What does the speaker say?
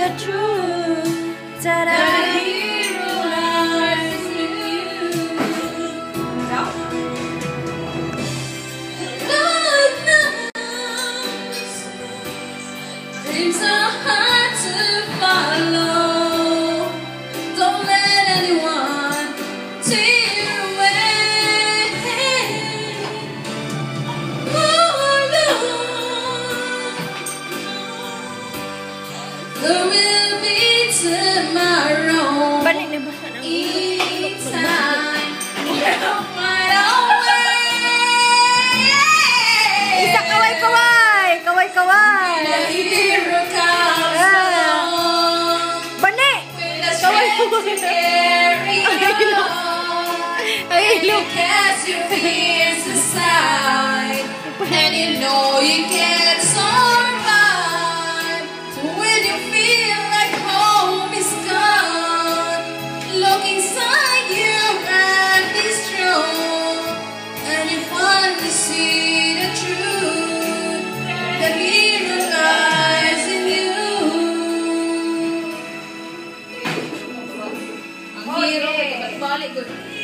the truth. Ta-da! The hero lies in you. Lord knows dreams are hard to follow. Don't let anyone tear you away. Oh Lord, there will be tomorrow. Each time you find a way. Isa kaway-kaway! Kaway-kaway! The hero comes along. Bani! With a strength to carry on. And you cast your fears aside, and you know you can't survive. So when you feel like home is gone, look inside you and be strong, and you finally see the truth. The hero lies in you. Ang hero, balik good.